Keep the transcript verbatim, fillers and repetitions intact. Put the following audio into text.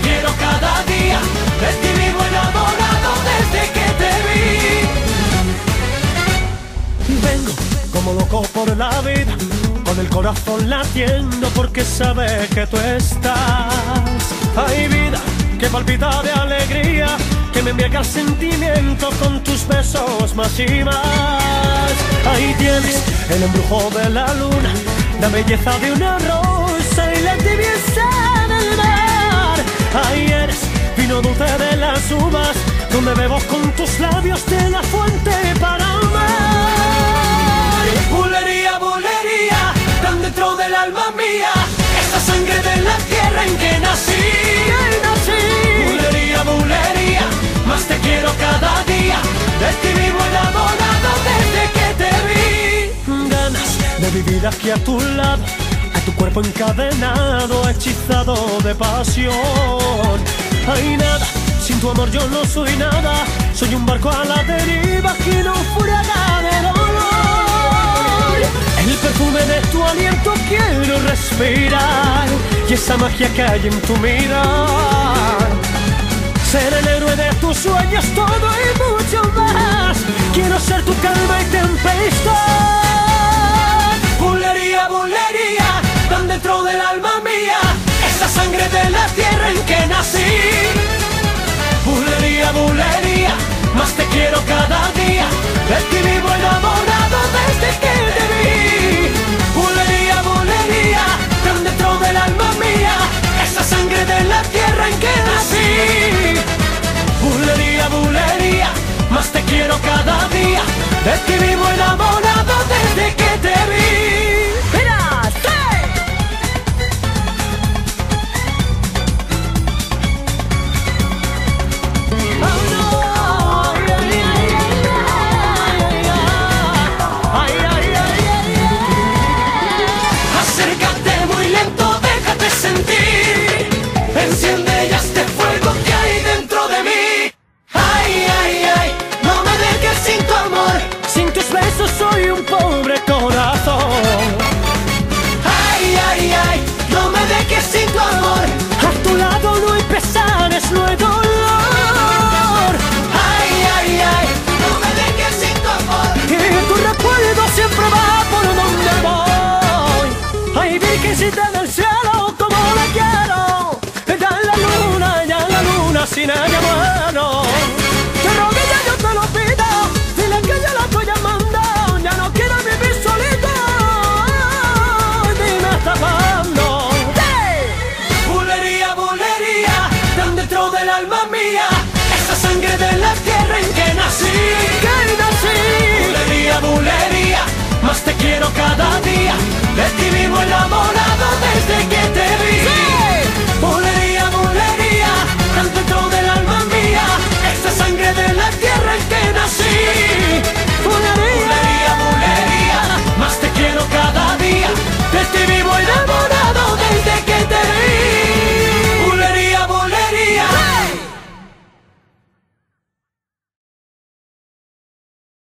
quiero cada día, de ti vivo enamorado desde que te vi. Vengo como loco por la vida, con el corazón latiendo porque sabe que tú estás. Hay vida que palpita de alegría, que me embriaga el sentimiento con tus besos más y más. Ahí tienes el embrujo de la luna, la belleza de una rosa y la tibieza del mar. Ahí eres vino dulce de las uvas, donde bebo con tus labios de la fuente para amar. Bulería, bulería, tan dentro del alma mía, esa sangre de la tierra en que nací. Bulería, bulería, más te quiero cada día, de ti vivo enamorado desde que te vi. Ganas de vivir aquí a tu lado, a tu cuerpo encadenado, hechizado de pasión. Hay nada, sin tu amor yo no soy nada, soy un barco a la deriva que no naufraga de dolor. El perfume de tu aliento quiero respirar, y esa magia que hay en tu mirar. Ser el héroe de tus sueños, todo y mucho más. Quiero ser tu calma y tempestad. Bulería, bulería, tan dentro del alma mía, esa sangre de la tierra en que nací. Bulería, bulería, más te quiero cada día, de ti vivo enamorado desde que te vi. Bulería, bulería, tan dentro del alma mía, esa sangre de la tierra en que nací. Bulería, bulería, más te quiero cada día, de ti vivo enamorado desde que te vi. ¡Mira! ¡Sí! Acércate muy lento, déjate sentir, enciende ya este fuego que hay dentro de mí. Ay, ay, ay, no me dejes sin tu amor, sin tus besos soy un pobre corazón. Ay, ay, ay, no me dejes sin tu amor, a tu lado no hay pesares, no hay dolor. Ay, ay, ay, no me dejes sin tu amor, y tu recuerdo siempre va por donde voy. Ay, virgencita del cielo, como la quiero, ella es la luna, ella es la luna, sin ella muero. De rodillas yo te lo pido, dile que yo la estoy llamando, ya no quiero vivir solito, dime hasta cuándo. ¡Hey! Bulería, bulería, tan dentro del alma mía, esa sangre de la tierra en que nací. Que nací. Bulería, bulería, más te quiero cada día, de ti vivo enamorado desde que te vi. ¡Sí!